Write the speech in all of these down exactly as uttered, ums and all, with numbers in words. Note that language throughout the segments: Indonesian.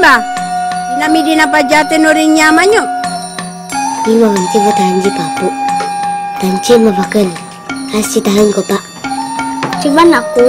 ba? Dinamidi na pa jate no rin nyaman nyo. Ima wanti matanji papu. Tanci mabakan. Kasih tahan ko pak. Cuman aku.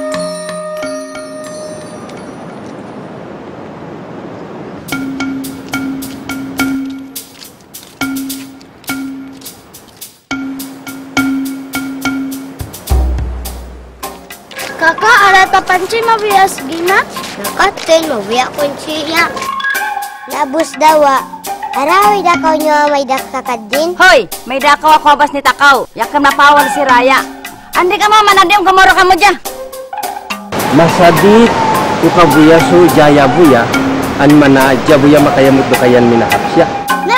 Kakak, ada tapanci mau bias Gima? Nakatin mo biya kunciya. Labus dawa. Arawi da kau nyo may dak sa Kadin. Hoy, may dakaw ako abas ni takaw. Yakan mapawal si Raya. Andi ka mama, nandiyan kumuro ka mo dyan. Masadit, ukabuya so jaya buya. An mana jabuya makayamut do kayan minahapsya.